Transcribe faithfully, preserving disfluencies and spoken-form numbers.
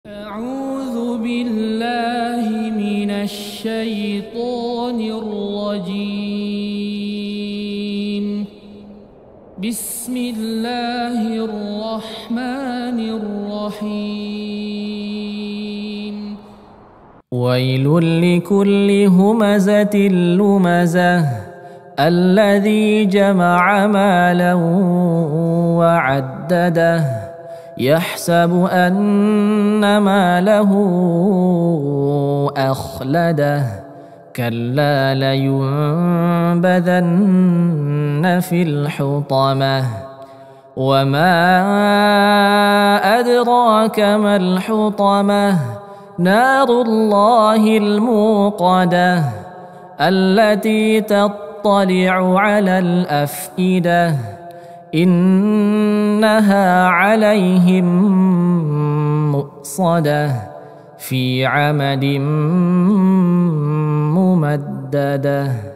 أعوذ بالله من الشيطان الرجيم. بسم الله الرحمن الرحيم. ويل لكل همزة لمزة الذي جمع مالا وعدده يحسب أن ماله أخلده كلا لينبذن في الحطمة وما أدراك ما الحطمة نار الله الموقدة التي تطلع على الأفئدة إنها عليهم مؤصدة في عمد ممددة.